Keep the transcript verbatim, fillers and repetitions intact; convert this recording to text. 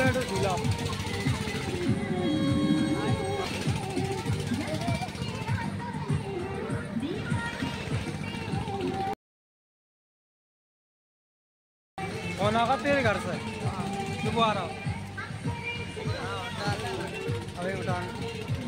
बैठो झूला। कौन आगा तेरे घर से? तो वो आ रहा अभी उठान